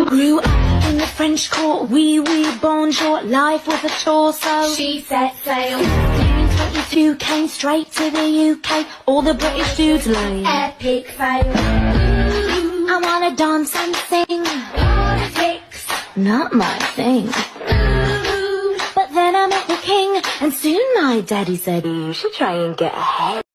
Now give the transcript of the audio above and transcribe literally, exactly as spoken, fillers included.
Grew up in the French court, wee wee bonjour, life was a chore, so she set sail. nineteen twenty-two came straight to the U K, all the British dudes lame. Epic fail. I wanna dance and sing, politics, not my thing. But then I met the king, and soon my daddy said, you should try and get ahead.